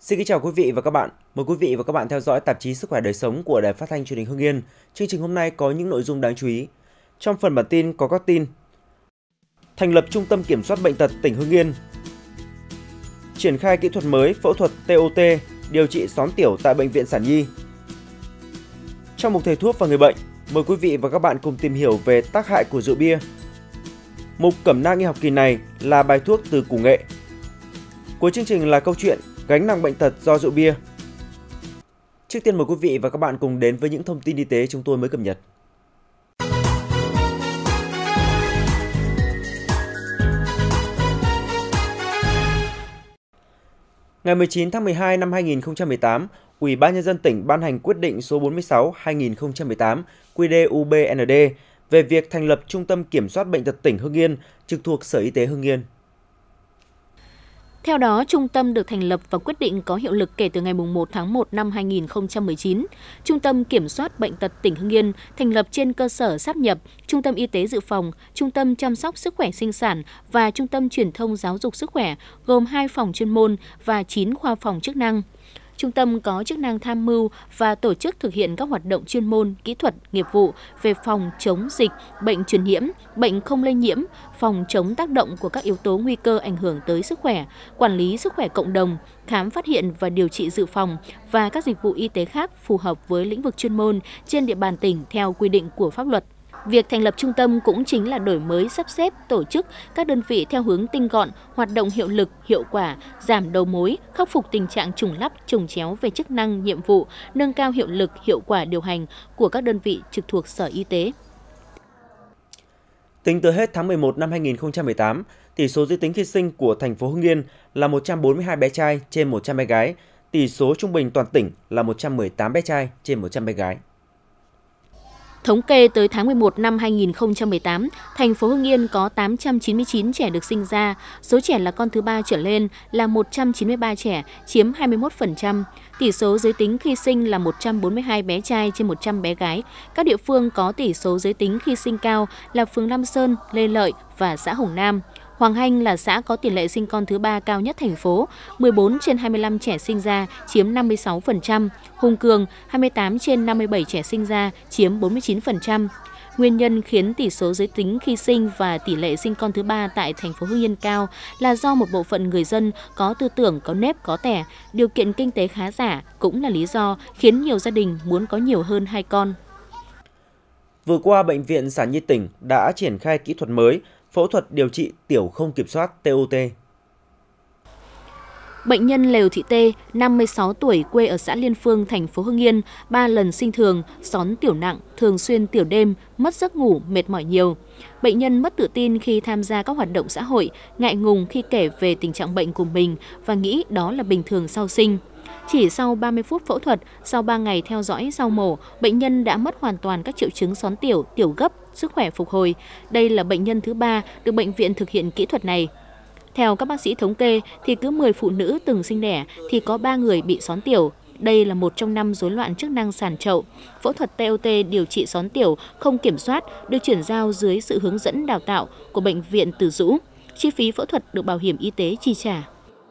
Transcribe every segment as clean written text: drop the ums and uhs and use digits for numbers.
Xin kính chào quý vị và các bạn. Mời quý vị và các bạn theo dõi tạp chí Sức khỏe đời sống của Đài Phát thanh Truyền hình Hưng Yên. Chương trình hôm nay có những nội dung đáng chú ý. Trong phần bản tin có các tin: thành lập Trung tâm Kiểm soát Bệnh tật tỉnh Hưng Yên, triển khai kỹ thuật mới phẫu thuật TOT điều trị xón tiểu tại Bệnh viện Sản Nhi. Trong mục thầy thuốc và người bệnh, mời quý vị và các bạn cùng tìm hiểu về tác hại của rượu bia. Mục cẩm nang y học kỳ này là bài thuốc từ củ nghệ. Cuối chương trình là câu chuyện gánh nặng bệnh tật do rượu bia. Trước tiên mời quý vị và các bạn cùng đến với những thông tin y tế chúng tôi mới cập nhật. Ngày 19 tháng 12 năm 2018, Ủy ban Nhân dân tỉnh ban hành quyết định số 46/2018 QĐ-UBND về việc thành lập Trung tâm Kiểm soát Bệnh tật tỉnh Hưng Yên trực thuộc Sở Y tế Hưng Yên. Theo đó, trung tâm được thành lập và quyết định có hiệu lực kể từ ngày 1 tháng 1 năm 2019. Trung tâm Kiểm soát Bệnh tật tỉnh Hưng Yên thành lập trên cơ sở sáp nhập Trung tâm Y tế Dự phòng, Trung tâm Chăm sóc Sức khỏe Sinh sản và Trung tâm Truyền thông Giáo dục Sức khỏe, gồm 2 phòng chuyên môn và 9 khoa phòng chức năng. Trung tâm có chức năng tham mưu và tổ chức thực hiện các hoạt động chuyên môn, kỹ thuật, nghiệp vụ về phòng chống dịch, bệnh truyền nhiễm, bệnh không lây nhiễm, phòng chống tác động của các yếu tố nguy cơ ảnh hưởng tới sức khỏe, quản lý sức khỏe cộng đồng, khám phát hiện và điều trị dự phòng và các dịch vụ y tế khác phù hợp với lĩnh vực chuyên môn trên địa bàn tỉnh theo quy định của pháp luật. Việc thành lập trung tâm cũng chính là đổi mới sắp xếp tổ chức các đơn vị theo hướng tinh gọn, hoạt động hiệu lực, hiệu quả, giảm đầu mối, khắc phục tình trạng trùng lắp, trùng chéo về chức năng, nhiệm vụ, nâng cao hiệu lực, hiệu quả điều hành của các đơn vị trực thuộc Sở Y tế. Tính tới hết tháng 11 năm 2018, tỷ số giới tính khi sinh của thành phố Hưng Yên là 142 bé trai trên 100 bé gái, tỷ số trung bình toàn tỉnh là 118 bé trai trên 100 bé gái. Thống kê tới tháng 11 năm 2018, thành phố Hưng Yên có 899 trẻ được sinh ra, số trẻ là con thứ 3 trở lên là 193 trẻ, chiếm 21%. Tỷ số giới tính khi sinh là 142 bé trai trên 100 bé gái. Các địa phương có tỷ số giới tính khi sinh cao là phường Lam Sơn, Lê Lợi và xã Hồng Nam. Hoàng Hanh là xã có tỷ lệ sinh con thứ 3 cao nhất thành phố, 14 trên 25 trẻ sinh ra, chiếm 56%. Hùng Cường, 28 trên 57 trẻ sinh ra, chiếm 49%. Nguyên nhân khiến tỷ số giới tính khi sinh và tỷ lệ sinh con thứ 3 tại thành phố Hưng Yên cao là do một bộ phận người dân có tư tưởng có nếp có tẻ, điều kiện kinh tế khá giả cũng là lý do khiến nhiều gia đình muốn có nhiều hơn 2 con. Vừa qua, Bệnh viện Sản Nhi tỉnh đã triển khai kỹ thuật mới phẫu thuật điều trị tiểu không kiểm soát TOT. Bệnh nhân Lều Thị Tê, 56 tuổi, quê ở xã Liên Phương, thành phố Hưng Yên, 3 lần sinh thường, xón tiểu nặng, thường xuyên tiểu đêm, mất giấc ngủ, mệt mỏi nhiều. Bệnh nhân mất tự tin khi tham gia các hoạt động xã hội, ngại ngùng khi kể về tình trạng bệnh của mình và nghĩ đó là bình thường sau sinh. Chỉ sau 30 phút phẫu thuật, sau 3 ngày theo dõi sau mổ, bệnh nhân đã mất hoàn toàn các triệu chứng xón tiểu, tiểu gấp, sức khỏe phục hồi. Đây là bệnh nhân thứ 3 được bệnh viện thực hiện kỹ thuật này. Theo các bác sĩ thống kê, thì cứ 10 phụ nữ từng sinh đẻ thì có 3 người bị xón tiểu. Đây là một trong 5 rối loạn chức năng sàn chậu. Phẫu thuật TOT điều trị xón tiểu không kiểm soát được chuyển giao dưới sự hướng dẫn đào tạo của Bệnh viện Từ Dũ. Chi phí phẫu thuật được bảo hiểm y tế chi trả.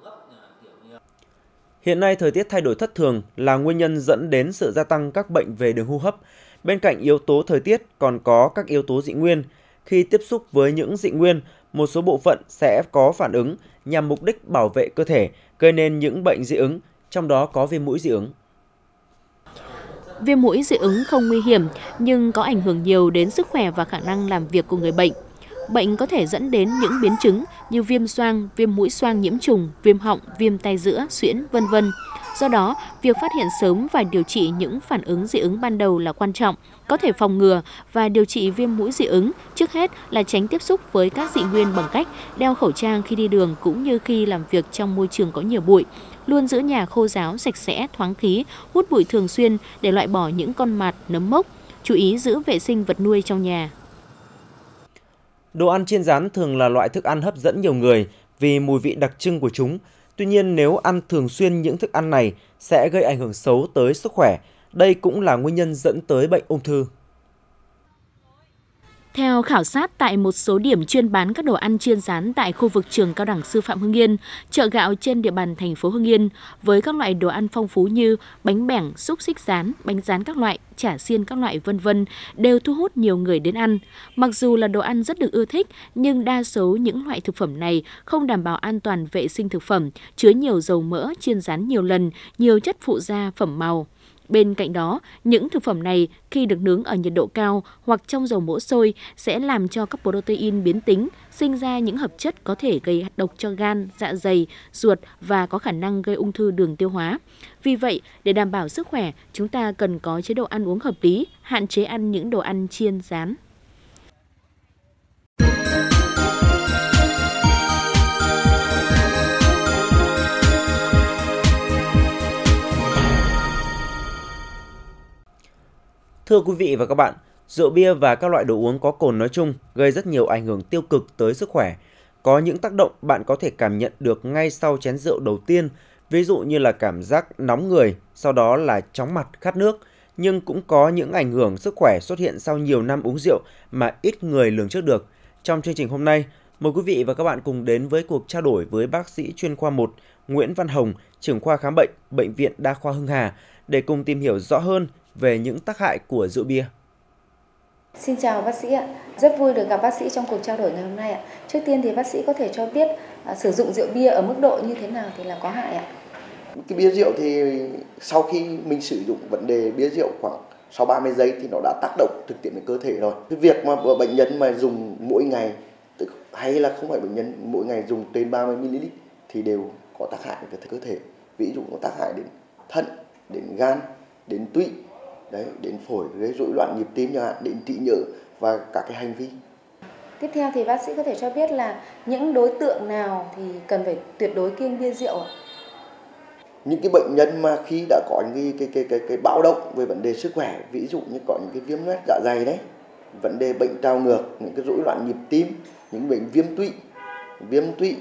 Hiện nay, thời tiết thay đổi thất thường là nguyên nhân dẫn đến sự gia tăng các bệnh về đường hô hấp. Bên cạnh yếu tố thời tiết còn có các yếu tố dị nguyên. Khi tiếp xúc với những dị nguyên, một số bộ phận sẽ có phản ứng nhằm mục đích bảo vệ cơ thể, gây nên những bệnh dị ứng, trong đó có viêm mũi dị ứng. Viêm mũi dị ứng không nguy hiểm nhưng có ảnh hưởng nhiều đến sức khỏe và khả năng làm việc của người bệnh. Bệnh có thể dẫn đến những biến chứng như viêm xoang, viêm mũi xoang nhiễm trùng, viêm họng, viêm tai giữa, suyễn, vân vân. Do đó, việc phát hiện sớm và điều trị những phản ứng dị ứng ban đầu là quan trọng, có thể phòng ngừa và điều trị viêm mũi dị ứng. Trước hết là tránh tiếp xúc với các dị nguyên bằng cách đeo khẩu trang khi đi đường cũng như khi làm việc trong môi trường có nhiều bụi. Luôn giữ nhà khô ráo, sạch sẽ, thoáng khí, hút bụi thường xuyên để loại bỏ những con mạt, nấm mốc. Chú ý giữ vệ sinh vật nuôi trong nhà. Đồ ăn chiên rán thường là loại thức ăn hấp dẫn nhiều người vì mùi vị đặc trưng của chúng. Tuy nhiên, nếu ăn thường xuyên những thức ăn này sẽ gây ảnh hưởng xấu tới sức khỏe. Đây cũng là nguyên nhân dẫn tới bệnh ung thư. Theo khảo sát tại một số điểm chuyên bán các đồ ăn chiên rán tại khu vực trường Cao đẳng Sư phạm Hưng Yên, chợ gạo trên địa bàn thành phố Hưng Yên với các loại đồ ăn phong phú như bánh bẻng, xúc xích rán, bánh rán các loại, chả xiên các loại v.v. đều thu hút nhiều người đến ăn. Mặc dù là đồ ăn rất được ưa thích, nhưng đa số những loại thực phẩm này không đảm bảo an toàn vệ sinh thực phẩm, chứa nhiều dầu mỡ, chiên rán nhiều lần, nhiều chất phụ gia, phẩm màu. Bên cạnh đó, những thực phẩm này khi được nướng ở nhiệt độ cao hoặc trong dầu mỡ sôi sẽ làm cho các protein biến tính, sinh ra những hợp chất có thể gây độc cho gan, dạ dày, ruột và có khả năng gây ung thư đường tiêu hóa. Vì vậy, để đảm bảo sức khỏe, chúng ta cần có chế độ ăn uống hợp lý, hạn chế ăn những đồ ăn chiên rán. Thưa quý vị và các bạn, rượu bia và các loại đồ uống có cồn nói chung gây rất nhiều ảnh hưởng tiêu cực tới sức khỏe. Có những tác động bạn có thể cảm nhận được ngay sau chén rượu đầu tiên, ví dụ như là cảm giác nóng người, sau đó là chóng mặt, khát nước. Nhưng cũng có những ảnh hưởng sức khỏe xuất hiện sau nhiều năm uống rượu mà ít người lường trước được. Trong chương trình hôm nay, mời quý vị và các bạn cùng đến với cuộc trao đổi với bác sĩ chuyên khoa 1 Nguyễn Văn Hồng, trưởng khoa khám bệnh, Bệnh viện Đa khoa Hưng Hà để cùng tìm hiểu rõ hơn về những tác hại của rượu bia. Xin chào bác sĩ ạ. Rất vui được gặp bác sĩ trong cuộc trao đổi ngày hôm nay ạ. Trước tiên thì bác sĩ có thể cho biết sử dụng rượu bia ở mức độ như thế nào thì là có hại ạ? Cái bia rượu thì sau khi mình sử dụng vấn đề bia rượu khoảng sau 30 giây thì nó đã tác động trực tiếp đến cơ thể rồi. Cái việc mà bệnh nhân mà dùng mỗi ngày hay là không phải bệnh nhân mỗi ngày dùng trên 30 ml thì đều có tác hại đến cơ thể. Ví dụ có tác hại đến thận, đến gan, đến tụy, đấy, đến phổi, gây rối loạn nhịp tim chẳng hạn, đến trí nhớ và các cái hành vi. Tiếp theo thì bác sĩ có thể cho biết là những đối tượng nào thì cần phải tuyệt đối kiêng bia rượu ạ? Những cái bệnh nhân mà khi đã có những cái báo động về vấn đề sức khỏe, ví dụ như có những cái viêm loét dạ dày đấy, vấn đề bệnh trào ngược, những cái rối loạn nhịp tim, những bệnh viêm tụy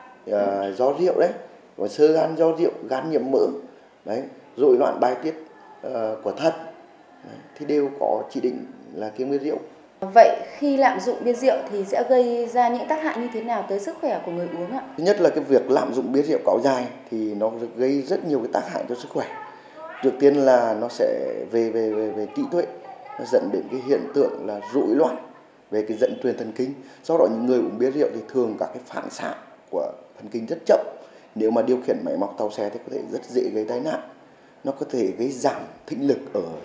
do rượu đấy, và xơ gan do rượu, gan nhiễm mỡ đấy, rối loạn bài tiết của thận đấy, thì đều có chỉ định là kiêng bia rượu. Vậy khi lạm dụng bia rượu thì sẽ gây ra những tác hại như thế nào tới sức khỏe của người uống ạ? Thứ nhất là cái việc lạm dụng bia rượu kéo dài thì nó gây rất nhiều cái tác hại cho sức khỏe. Trước tiên là nó sẽ về trí tuệ, nó dẫn đến cái hiện tượng là rối loạn về cái dẫn truyền thần kinh. Do đó những người uống bia rượu thì thường các cái phản xạ của thần kinh rất chậm. Nếu mà điều khiển máy móc tàu xe thì có thể rất dễ gây tai nạn. Nó có thể gây giảm thính lực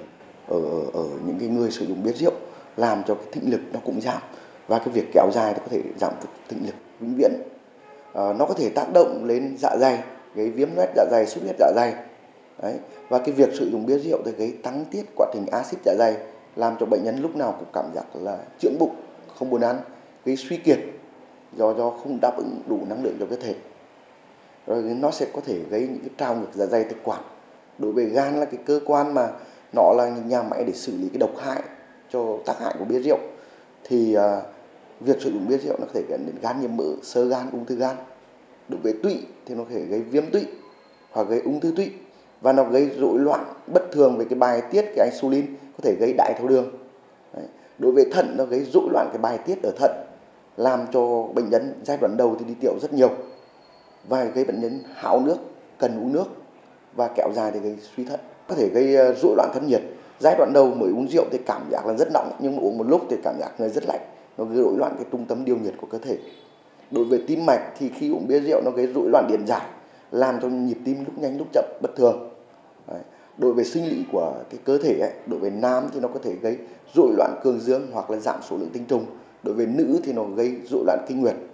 ở những cái người sử dụng bia rượu, làm cho cái thính lực nó cũng giảm, và cái việc kéo dài thì có thể giảm thính lực vĩnh viễn. Nó có thể tác động lên dạ dày, gây viêm loét dạ dày, xuất huyết dạ dày. Đấy. Và cái việc sử dụng bia rượu thì gây tăng tiết quá trình axit dạ dày, làm cho bệnh nhân lúc nào cũng cảm giác là chướng bụng, không buồn ăn, gây suy kiệt do không đáp ứng đủ năng lượng cho cơ thể. Rồi nó sẽ có thể gây những cái trào ngược dạ dày thực quản. Đối với gan là cái cơ quan mà nó là nhà máy để xử lý cái độc hại cho tác hại của bia rượu, thì việc sử dụng bia rượu nó có thể dẫn đến gan nhiễm mỡ, xơ gan, ung thư gan. Đối với tụy thì nó có thể gây viêm tụy hoặc gây ung thư tụy, và nó gây rối loạn bất thường về cái bài tiết cái insulin, có thể gây đái tháo đường. Đấy. Đối với thận nó gây rối loạn cái bài tiết ở thận, làm cho bệnh nhân giai đoạn đầu thì đi tiểu rất nhiều và gây bệnh nhân háo nước, cần uống nước, và kéo dài thì gây suy thận, có thể gây rối loạn thân nhiệt. Giai đoạn đầu mới uống rượu thì cảm giác là rất nóng, nhưng mà uống một lúc thì cảm giác người rất lạnh, nó gây rối loạn cái trung tâm điều nhiệt của cơ thể. Đối với tim mạch thì khi uống bia rượu nó gây rối loạn điện giải, làm cho nhịp tim lúc nhanh lúc chậm bất thường. Đấy. Đối với sinh lý của cái cơ thể ấy, đối với nam thì nó có thể gây rối loạn cường dương hoặc là giảm số lượng tinh trùng. Đối với nữ thì nó gây rối loạn kinh nguyệt.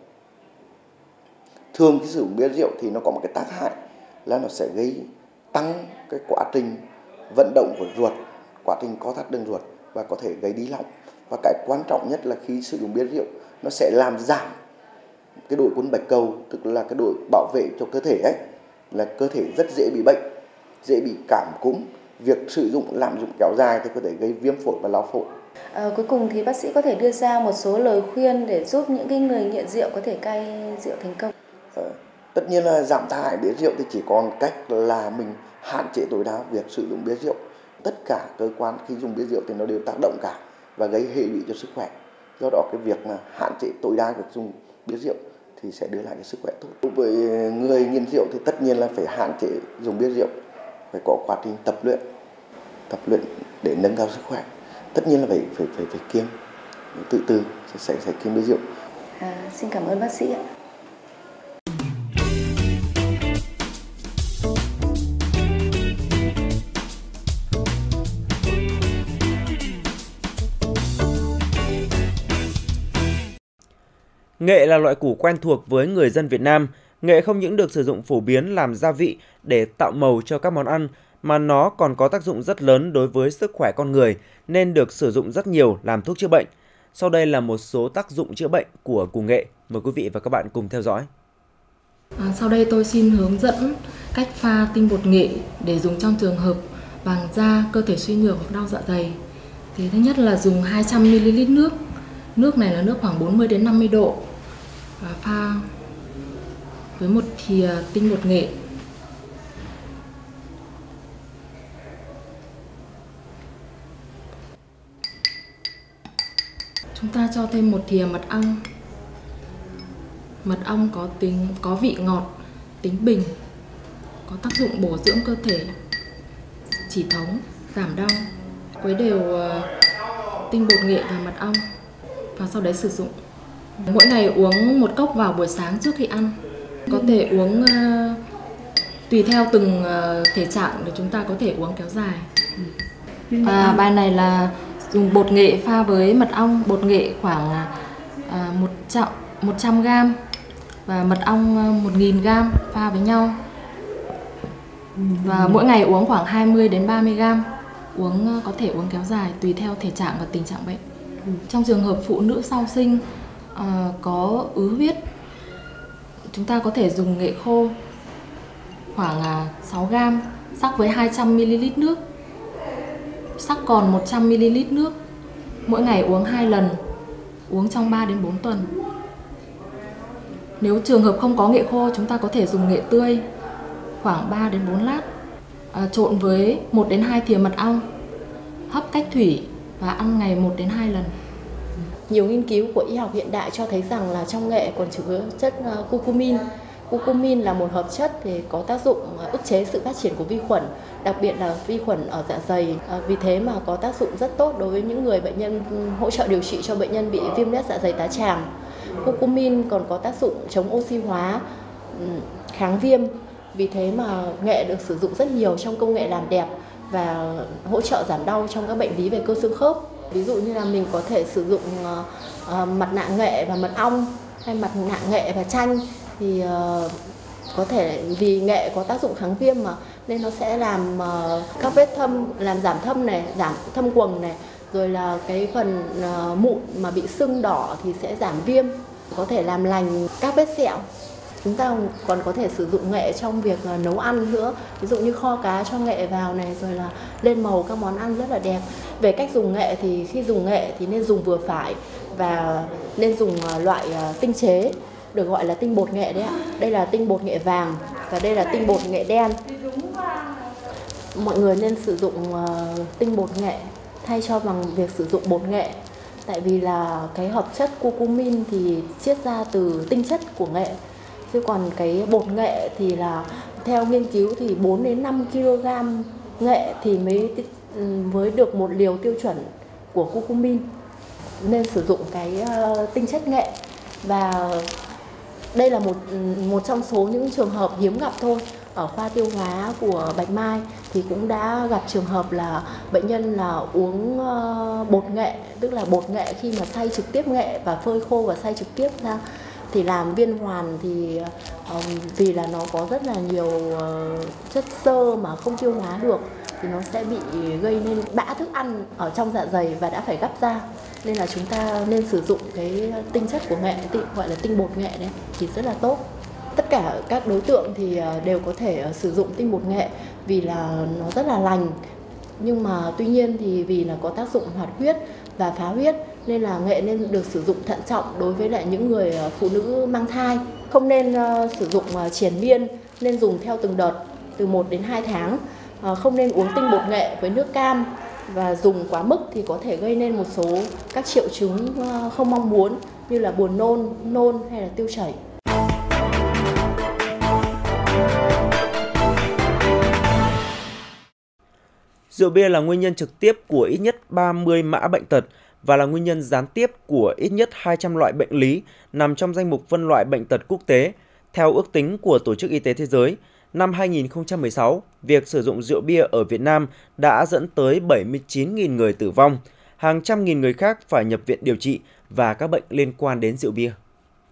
Thường khi sử dụng bia rượu thì nó có một cái tác hại là nó sẽ gây tăng cái quá trình vận động của ruột, quá trình co thắt đường ruột, và có thể gây đi lỏng. Và cái quan trọng nhất là khi sử dụng bia rượu nó sẽ làm giảm cái đội quân bạch cầu, tức là cái đội bảo vệ cho cơ thể ấy, là cơ thể rất dễ bị bệnh, dễ bị cảm cúm. Việc sử dụng lạm dụng kéo dài thì có thể gây viêm phổi và lao phổi. Cuối cùng thì bác sĩ có thể đưa ra một số lời khuyên để giúp những cái người nghiện rượu có thể cai rượu thành công. Tất nhiên là giảm tác hại bia rượu thì chỉ còn cách là mình hạn chế tối đa việc sử dụng bia rượu. Tất cả cơ quan khi dùng bia rượu thì nó đều tác động cả và gây hệ lụy cho sức khỏe. Do đó cái việc mà hạn chế tối đa việc dùng bia rượu thì sẽ đưa lại cái sức khỏe tốt. Đối với người nghiện rượu thì tất nhiên là phải hạn chế dùng bia rượu, phải có quá trình tập luyện để nâng cao sức khỏe. Tất nhiên là phải kiêng, từ từ sẽ kiêng bia rượu. Xin cảm ơn bác sĩ ạ. Nghệ là loại củ quen thuộc với người dân Việt Nam. Nghệ không những được sử dụng phổ biến làm gia vị để tạo màu cho các món ăn, mà nó còn có tác dụng rất lớn đối với sức khỏe con người, nên được sử dụng rất nhiều làm thuốc chữa bệnh. Sau đây là một số tác dụng chữa bệnh của củ nghệ. Mời quý vị và các bạn cùng theo dõi. Sau đây tôi xin hướng dẫn cách pha tinh bột nghệ để dùng trong trường hợp vàng da, cơ thể suy nhược hoặc đau dạ dày. Thì thứ nhất là dùng 200ml nước. Nước này là nước khoảng 40 đến 50 độ. Và pha với một thìa tinh bột nghệ. Chúng ta cho thêm một thìa mật ong. Mật ong có vị ngọt, tính bình, có tác dụng bổ dưỡng cơ thể, chỉ thống, giảm đau. Khuấy đều tinh bột nghệ và mật ong và sau đấy sử dụng. Mỗi ngày uống một cốc vào buổi sáng trước khi ăn. Có thể uống tùy theo từng thể trạng để chúng ta có thể uống kéo dài. Bài này là dùng bột nghệ pha với mật ong. Bột nghệ khoảng 100g và mật ong 1000g pha với nhau. Và mỗi ngày uống khoảng 20 đến 30g. Có thể uống kéo dài tùy theo thể trạng và tình trạng bệnh. Trong trường hợp phụ nữ sau sinh có ứ huyết, chúng ta có thể dùng nghệ khô khoảng 6g sắc với 200ml nước, sắc còn 100ml nước. Mỗi ngày uống 2 lần, uống trong 3 đến 4 tuần. Nếu trường hợp không có nghệ khô, chúng ta có thể dùng nghệ tươi khoảng 3 đến 4 lát, trộn với 1 đến 2 thìa mật ong, hấp cách thủy và ăn ngày 1 đến 2 lần. Nhiều nghiên cứu của y học hiện đại cho thấy rằng là trong nghệ còn chứa chất curcumin. Curcumin là một hợp chất thì có tác dụng ức chế sự phát triển của vi khuẩn, đặc biệt là vi khuẩn ở dạ dày. Vì thế mà có tác dụng rất tốt đối với những người bệnh nhân, hỗ trợ điều trị cho bệnh nhân bị viêm loét dạ dày tá tràng. Curcumin còn có tác dụng chống oxy hóa, kháng viêm. Vì thế mà nghệ được sử dụng rất nhiều trong công nghệ làm đẹp và hỗ trợ giảm đau trong các bệnh lý về cơ xương khớp. Ví dụ như là mình có thể sử dụng mặt nạ nghệ và mật ong, hay mặt nạ nghệ và chanh, thì có thể vì nghệ có tác dụng kháng viêm mà nên nó sẽ làm các vết thâm, làm giảm thâm này, giảm thâm quầng này, rồi là cái phần mụn mà bị sưng đỏ thì sẽ giảm viêm, có thể làm lành các vết sẹo. Chúng ta còn có thể sử dụng nghệ trong việc nấu ăn nữa, ví dụ như kho cá cho nghệ vào này, rồi là lên màu các món ăn rất là đẹp. Về cách dùng nghệ thì khi dùng nghệ thì nên dùng vừa phải và nên dùng loại tinh chế, được gọi là tinh bột nghệ đấy ạ. Đây là tinh bột nghệ vàng và đây là tinh bột nghệ đen. Mọi người nên sử dụng tinh bột nghệ thay cho bằng việc sử dụng bột nghệ. Tại vì là cái hợp chất curcumin thì chiết ra từ tinh chất của nghệ. Chứ còn cái bột nghệ thì là theo nghiên cứu thì 4 đến 5 kg nghệ thì mới được một liều tiêu chuẩn của curcumin. Nên sử dụng cái tinh chất nghệ. Và đây là một trong số những trường hợp hiếm gặp thôi. Ở khoa tiêu hóa của Bạch Mai thì cũng đã gặp trường hợp là bệnh nhân là uống bột nghệ, tức là bột nghệ khi mà xay trực tiếp nghệ và phơi khô và xay trực tiếp ra thì làm viên hoàn, thì vì là nó có rất là nhiều chất xơ mà không tiêu hóa được thì nó sẽ bị gây nên bã thức ăn ở trong dạ dày và đã phải gắp ra. Nên là chúng ta nên sử dụng cái tinh chất của nghệ, gọi là tinh bột nghệ đấy, thì rất là tốt. Tất cả các đối tượng thì đều có thể sử dụng tinh bột nghệ vì là nó rất là lành. Nhưng mà tuy nhiên thì vì là có tác dụng hoạt huyết và phá huyết nên là nghệ nên được sử dụng thận trọng đối với lại những người phụ nữ mang thai. Không nên sử dụng triền miên, nên dùng theo từng đợt từ 1 đến 2 tháng. Không nên uống tinh bột nghệ với nước cam và dùng quá mức thì có thể gây nên một số các triệu chứng không mong muốn như là buồn nôn hay là tiêu chảy. Rượu bia là nguyên nhân trực tiếp của ít nhất 30 mã bệnh tật và là nguyên nhân gián tiếp của ít nhất 200 loại bệnh lý nằm trong danh mục phân loại bệnh tật quốc tế. Theo ước tính của Tổ chức Y tế Thế giới, năm 2016, việc sử dụng rượu bia ở Việt Nam đã dẫn tới 79.000 người tử vong, hàng trăm nghìn người khác phải nhập viện điều trị và các bệnh liên quan đến rượu bia.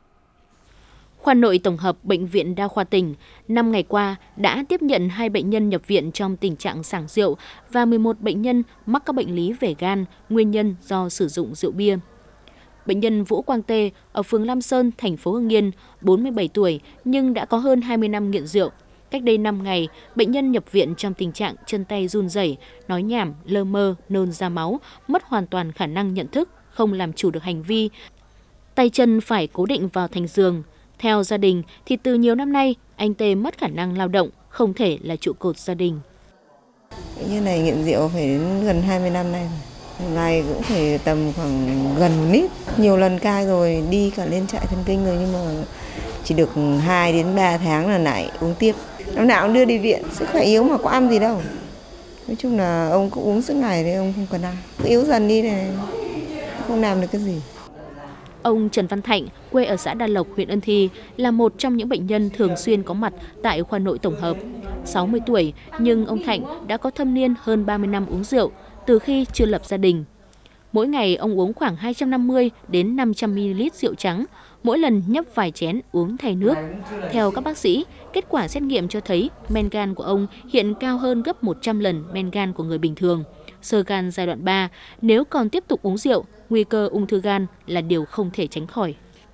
Khoa nội tổng hợp Bệnh viện Đa khoa tỉnh 5 ngày qua đã tiếp nhận 2 bệnh nhân nhập viện trong tình trạng sảng rượu và 11 bệnh nhân mắc các bệnh lý về gan, nguyên nhân do sử dụng rượu bia. Bệnh nhân Vũ Quang Tê ở phường Lam Sơn, thành phố Hưng Yên, 47 tuổi nhưng đã có hơn 20 năm nghiện rượu. Cách đây 5 ngày, bệnh nhân nhập viện trong tình trạng chân tay run rẩy, nói nhảm, lơ mơ, nôn ra máu, mất hoàn toàn khả năng nhận thức, không làm chủ được hành vi. Tay chân phải cố định vào thành giường. Theo gia đình thì từ nhiều năm nay, anh Tê mất khả năng lao động, không thể là trụ cột gia đình. Như này nghiện rượu phải đến gần 20 năm nay rồi. Một ngày cũng phải tầm khoảng gần 1 lít. Nhiều lần cai rồi, đi cả lên trại thần kinh rồi nhưng mà chỉ được 2 đến 3 tháng là lại uống tiếp. Năm nào cũng đưa đi viện, sức khỏe yếu mà có ăn gì đâu. Nói chung là ông cũng uống suốt ngày đấy, ông không cần ăn. Cứ yếu dần đi này, không làm được cái gì. Ông Trần Văn Thạnh, quê ở xã Đa Lộc, huyện Ân Thi, là một trong những bệnh nhân thường xuyên có mặt tại khoa nội tổng hợp. 60 tuổi, nhưng ông Thạnh đã có thâm niên hơn 30 năm uống rượu, từ khi chưa lập gia đình. Mỗi ngày ông uống khoảng 250 đến 500 ml rượu trắng, mỗi lần nhấp vài chén uống thay nước. Theo các bác sĩ, kết quả xét nghiệm cho thấy men gan của ông hiện cao hơn gấp 100 lần men gan của người bình thường. Xơ gan giai đoạn 3, nếu còn tiếp tục uống rượu, nguy cơ ung thư gan là điều không thể tránh khỏi.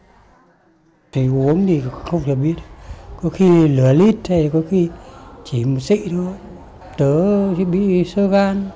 Thì uống thì không thể biết, có khi nửa lít hay có khi chỉ một xị thôi. Tớ chỉ bị xơ gan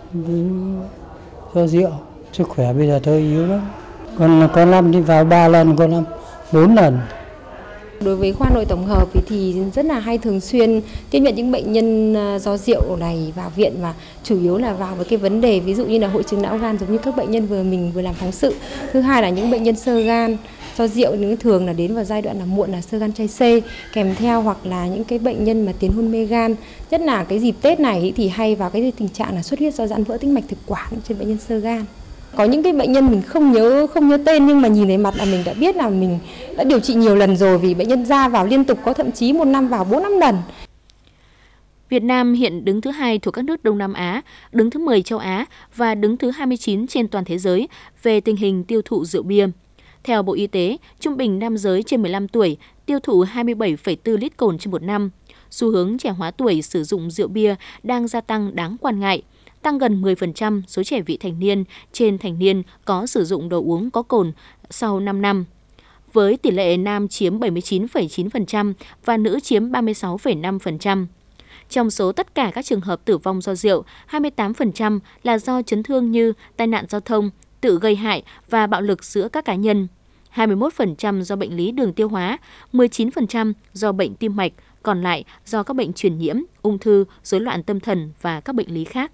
do rượu, sức khỏe bây giờ tôi yếu lắm. Còn có năm đi vào 3 lần, có năm 4 lần. Đối với khoa nội tổng hợp thì rất là hay thường xuyên tiếp nhận những bệnh nhân do rượu này vào viện, và chủ yếu là vào với cái vấn đề ví dụ như là hội chứng não gan giống như các bệnh nhân mình vừa làm phóng sự. Thứ hai là những bệnh nhân xơ gan do rượu những thường là đến vào giai đoạn là muộn là xơ gan chai C kèm theo, hoặc là những cái bệnh nhân mà tiến hôn mê gan. Nhất là cái dịp Tết này thì hay vào cái tình trạng là xuất huyết do giãn vỡ tĩnh mạch thực quản trên bệnh nhân xơ gan. Có những cái bệnh nhân mình không nhớ tên nhưng mà nhìn thấy mặt là mình đã biết là mình đã điều trị nhiều lần rồi, vì bệnh nhân ra vào liên tục, có thậm chí một năm vào 4-5 lần. Việt Nam hiện đứng thứ 2 thuộc các nước Đông Nam Á, đứng thứ 10 châu Á và đứng thứ 29 trên toàn thế giới về tình hình tiêu thụ rượu bia. Theo Bộ Y tế, trung bình nam giới trên 15 tuổi tiêu thụ 27,4 lít cồn trên một năm. Xu hướng trẻ hóa tuổi sử dụng rượu bia đang gia tăng đáng quan ngại. Tăng gần 10% số trẻ vị thành niên trên thành niên có sử dụng đồ uống có cồn sau 5 năm. Với tỷ lệ nam chiếm 79,9% và nữ chiếm 36,5%. Trong số tất cả các trường hợp tử vong do rượu, 28% là do chấn thương như tai nạn giao thông, tự gây hại và bạo lực giữa các cá nhân. 21% do bệnh lý đường tiêu hóa, 19% do bệnh tim mạch, còn lại do các bệnh truyền nhiễm, ung thư, rối loạn tâm thần và các bệnh lý khác.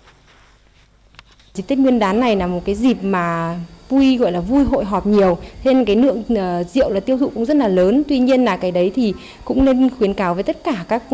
Dịp Tết Nguyên đán này là một cái dịp mà vui, gọi là vui hội họp nhiều, nên cái lượng rượu là tiêu thụ cũng rất là lớn. Tuy nhiên là cái đấy thì cũng nên khuyến cáo với tất cả các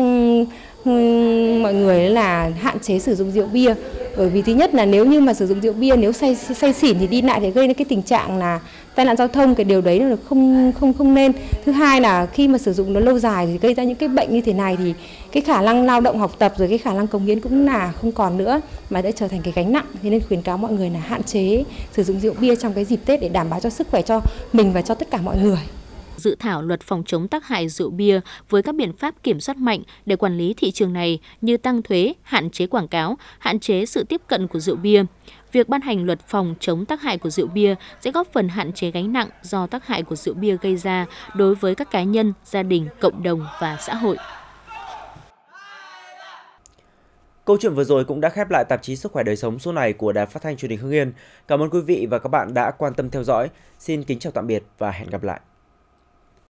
mọi người là hạn chế sử dụng rượu bia. Bởi vì thứ nhất là nếu như mà sử dụng rượu bia, nếu say xỉn thì đi lại thì gây đến cái tình trạng là tai nạn giao thông, cái điều đấy là không nên. Thứ hai là khi mà sử dụng nó lâu dài thì gây ra những cái bệnh như thế này thì cái khả năng lao động học tập rồi cái khả năng cống hiến cũng là không còn nữa, mà đã trở thành cái gánh nặng. Thế nên khuyến cáo mọi người là hạn chế sử dụng rượu bia trong cái dịp Tết để đảm bảo cho sức khỏe cho mình và cho tất cả mọi người. Dự thảo luật phòng chống tác hại rượu bia với các biện pháp kiểm soát mạnh để quản lý thị trường này như tăng thuế, hạn chế quảng cáo, hạn chế sự tiếp cận của rượu bia. Việc ban hành luật phòng chống tác hại của rượu bia sẽ góp phần hạn chế gánh nặng do tác hại của rượu bia gây ra đối với các cá nhân, gia đình, cộng đồng và xã hội. Câu chuyện vừa rồi cũng đã khép lại tạp chí Sức khỏe đời sống số này của Đài Phát thanh Truyền hình Hưng Yên. Cảm ơn quý vị và các bạn đã quan tâm theo dõi. Xin kính chào tạm biệt và hẹn gặp lại.